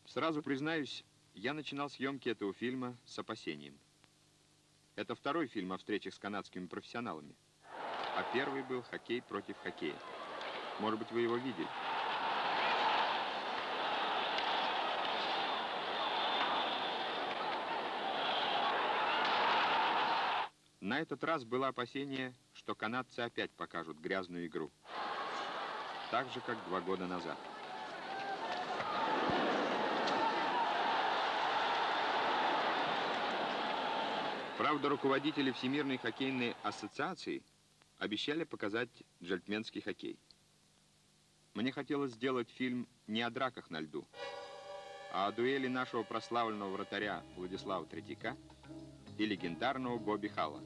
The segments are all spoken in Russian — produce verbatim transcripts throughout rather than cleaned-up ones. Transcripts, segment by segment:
Сразу признаюсь, я начинал съемки этого фильма с опасением. Это второй фильм о встречах с канадскими профессионалами. А первый был «Хоккей против хоккея». Может быть, вы его видели? На этот раз было опасение, что канадцы опять покажут грязную игру. Так же, как два года назад. Правда, руководители Всемирной хоккейной ассоциации обещали показать джентльменский хоккей. Мне хотелось сделать фильм не о драках на льду, а о дуэли нашего прославленного вратаря Владислава Третьяка и легендарного Бобби Халла.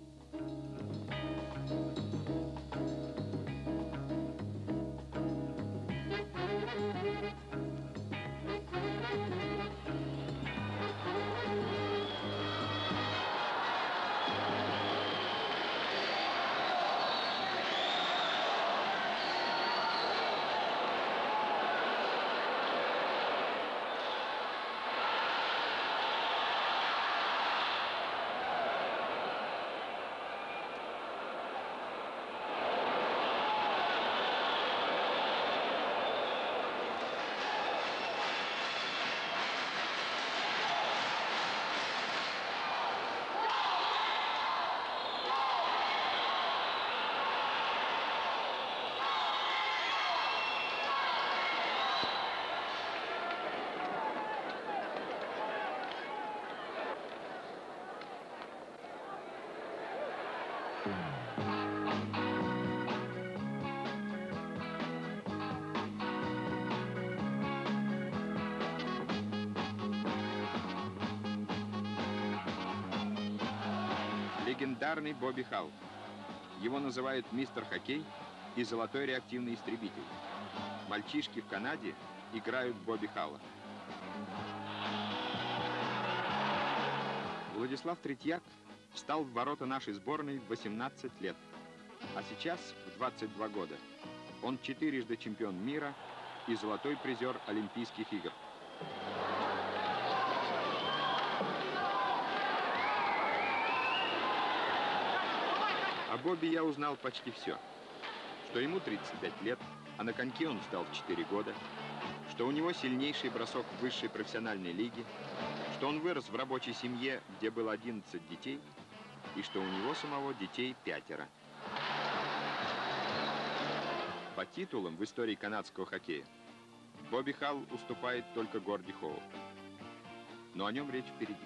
Легендарный Бобби Халл. Его называют мистер Хоккей и золотой реактивный истребитель. Мальчишки в Канаде играют Бобби Халла. Владислав Третьяк встал в ворота нашей сборной в восемнадцать лет, а сейчас, в двадцать два года, он четырежды чемпион мира и золотой призер Олимпийских игр. О Бобби я узнал почти все. Что ему тридцать пять лет, а на коньки он встал в четыре года, что у него сильнейший бросок в высшей профессиональной лиге, что он вырос в рабочей семье, где было одиннадцать детей, и что у него самого детей пятеро. По титулам в истории канадского хоккея Бобби Халл уступает только Горди Хоу. Но о нем речь впереди.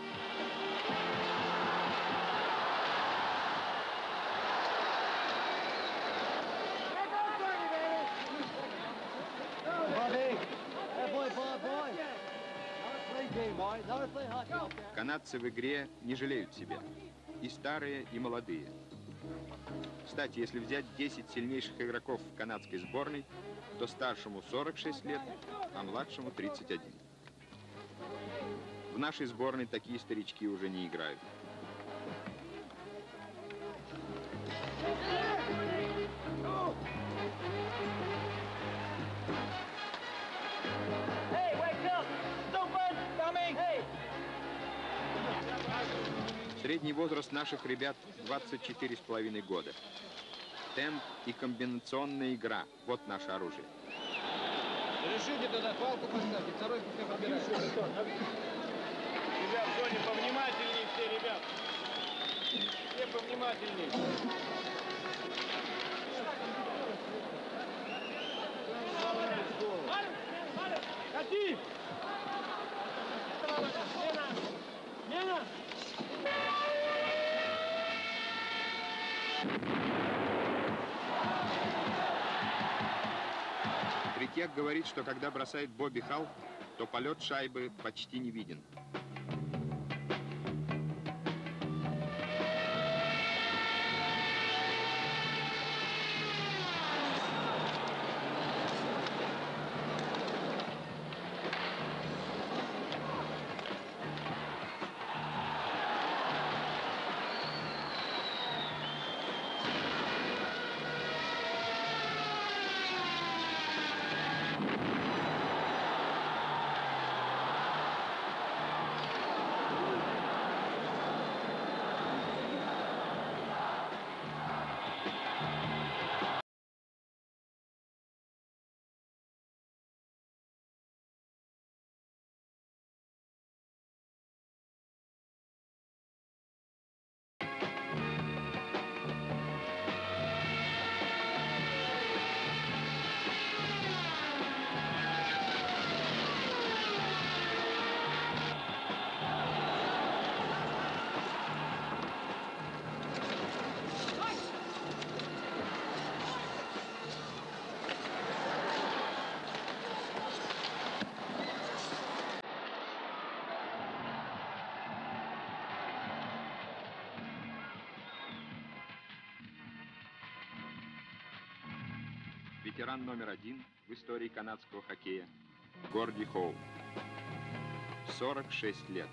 Канадцы в игре не жалеют себя. И старые, и молодые. Кстати, если взять десять сильнейших игроков в канадской сборной, то старшему сорок шесть лет, а младшему тридцать один. В нашей сборной такие старички уже не играют. Средний возраст наших ребят двадцать четыре с половиной года. Темп и комбинационная игра – вот наше оружие. Решите туда, палку поставьте, второй пускай пробирает. Ребят, в зоне повнимательнее все, ребят. Все повнимательнее. Ходи! Лена! Лена! Третьяк говорит, что когда бросает Бобби Халл, то полет шайбы почти не виден. ветеран номер один в истории канадского хоккея Горди Хоу. сорок шесть лет.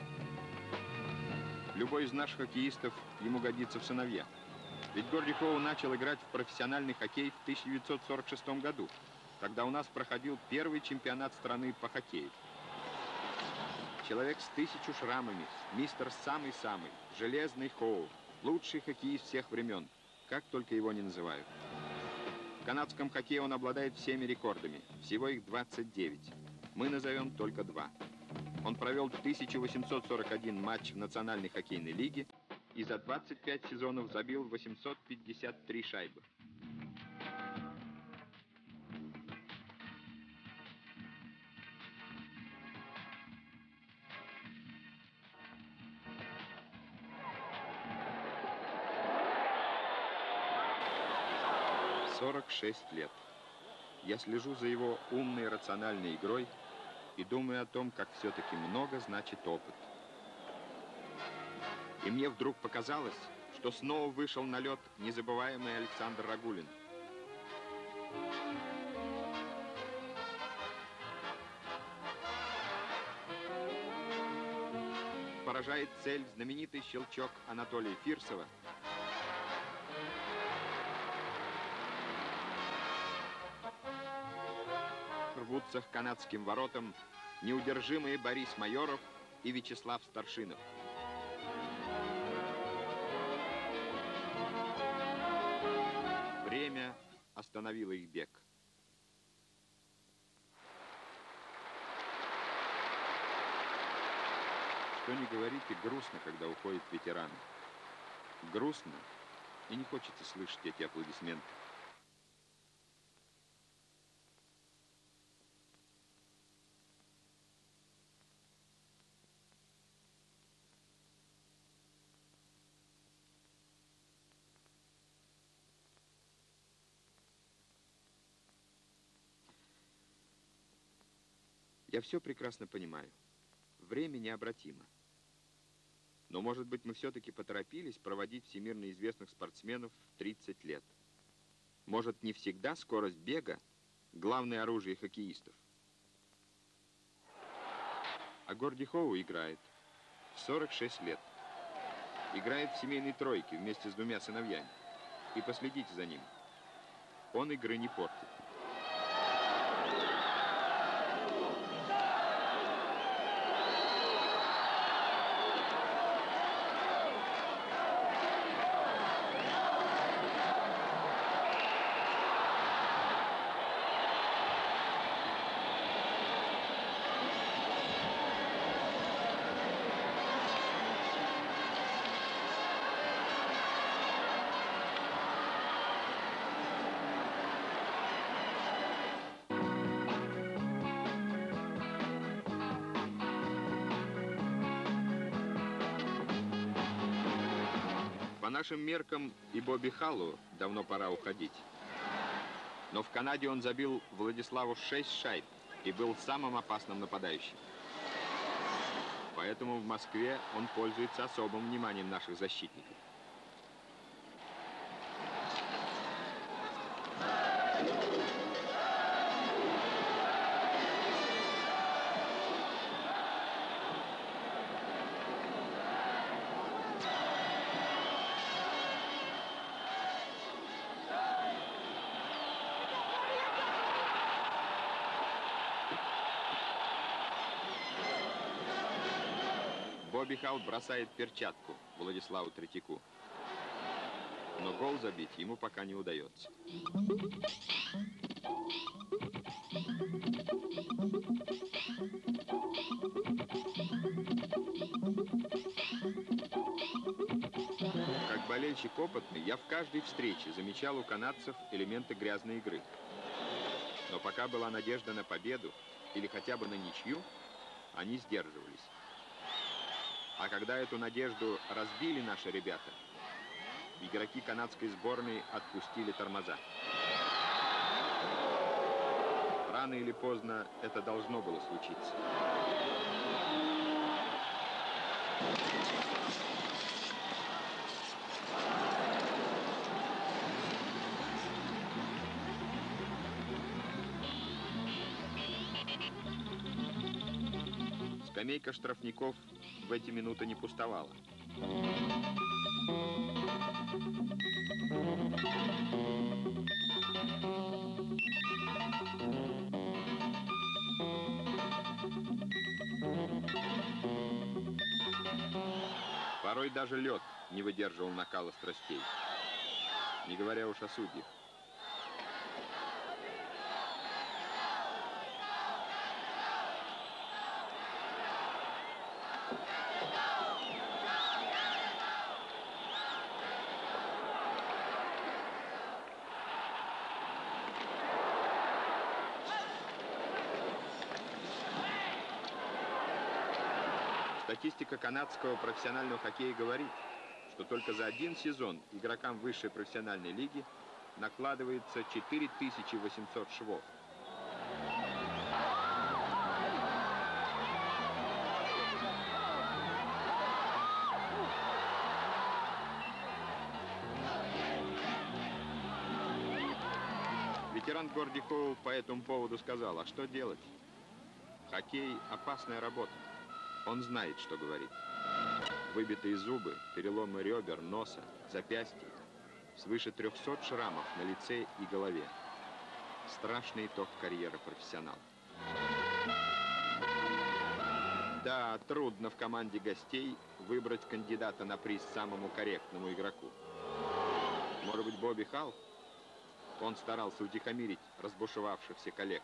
Любой из наших хоккеистов ему годится в сыновья. Ведь Горди Хоу начал играть в профессиональный хоккей в тысяча девятьсот сорок шестом году, когда у нас проходил первый чемпионат страны по хоккею. Человек с тысячу шрамами, мистер самый-самый, железный Хоу, лучший хоккеист всех времен, как только его не называют. В канадском хоккее он обладает всеми рекордами, всего их двадцать девять. Мы назовем только два. Он провел тысяча восемьсот сорок один матч в Национальной хоккейной лиге и за двадцать пять сезонов забил восемьсот пятьдесят три шайбы. сорок шесть лет. Я слежу за его умной, рациональной игрой и думаю о том, как все-таки много значит опыт. И мне вдруг показалось, что снова вышел на лед незабываемый Александр Рагулин. Поражает цель знаменитый щелчок Анатолия Фирсова. Рвутся к канадским воротам неудержимые Борис Майоров и Вячеслав Старшинов. Время остановило их бег. Что ни говорите, грустно, когда уходят ветераны. Грустно, и не хочется слышать эти аплодисменты. Я все прекрасно понимаю. Время необратимо. Но, может быть, мы все-таки поторопились проводить всемирно известных спортсменов в тридцать лет. Может, не всегда скорость бега — главное оружие хоккеистов. А Горди Хоу играет в сорок шесть лет. Играет в семейной тройке вместе с двумя сыновьями. И последите за ним. Он игры не портит. По нашим меркам и Бобби Халлу давно пора уходить. Но в Канаде он забил Владиславу шесть шайб и был самым опасным нападающим. Поэтому в Москве он пользуется особым вниманием наших защитников. Бобби Халл бросает перчатку Владиславу Третьяку. Но гол забить ему пока не удается. Как болельщик опытный, я в каждой встрече замечал у канадцев элементы грязной игры. Но пока была надежда на победу или хотя бы на ничью, они сдерживались. А когда эту надежду разбили наши ребята, игроки канадской сборной отпустили тормоза. Рано или поздно это должно было случиться. Скамейка штрафников в эти минуты не пустовала. Порой даже лед не выдерживал накала страстей, не говоря уж о судьях. Статистика канадского профессионального хоккея говорит, что только за один сезон игрокам высшей профессиональной лиги накладывается четыре тысячи восемьсот швов. Ветеран Горди Хоу по этому поводу сказал: а что делать? Хоккей – опасная работа. Он знает, что говорит. Выбитые зубы, переломы ребер, носа, запястья, свыше трехсот шрамов на лице и голове. Страшный итог карьеры профессионала. Да, трудно в команде гостей выбрать кандидата на приз самому корректному игроку. Может быть, Бобби Халл? Он старался утихомирить разбушевавшихся коллег.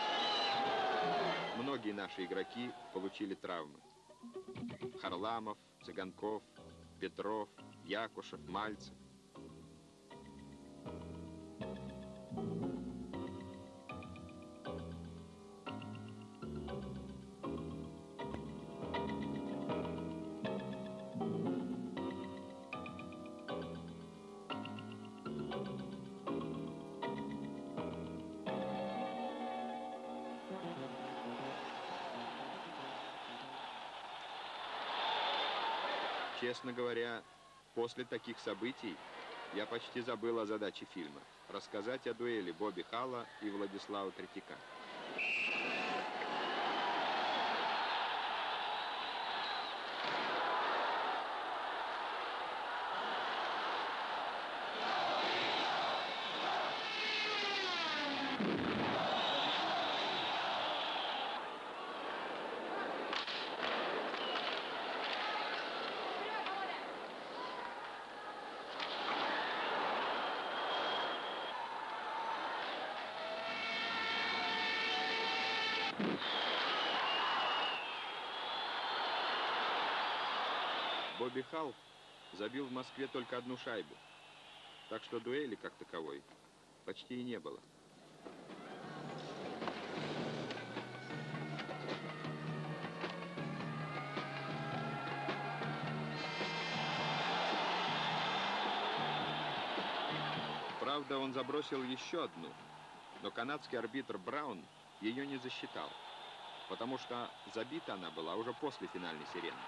Многие наши игроки получили травмы. Харламов, Цыганков, Петров, Якушев, Мальцев. Честно говоря, после таких событий я почти забыл о задаче фильма – рассказать о дуэли Бобби Халла и Владислава Третьяка. Бобби Халл забил в Москве только одну шайбу, так что дуэли как таковой почти и не было. Правда, он забросил еще одну, но канадский арбитр Браун ее не засчитал, потому что забита она была уже после финальной сирены.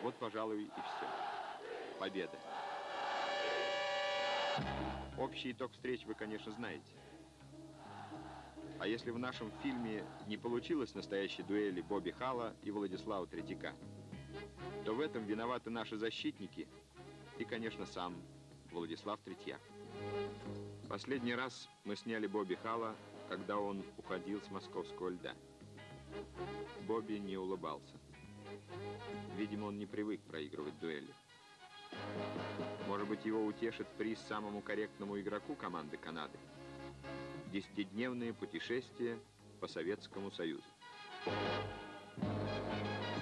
Вот, пожалуй, и все. Победа. Общий итог встреч вы, конечно, знаете. А если в нашем фильме не получилось настоящей дуэли Бобби Халла и Владислава Третьяка, то в этом виноваты наши защитники и, конечно, сам Владислав Третьяк. Последний раз мы сняли Бобби Халла, когда он уходил с московского льда. Бобби не улыбался. Видимо, он не привык проигрывать дуэли. Может быть, его утешит приз самому корректному игроку команды Канады. Десятидневное путешествие по Советскому Союзу.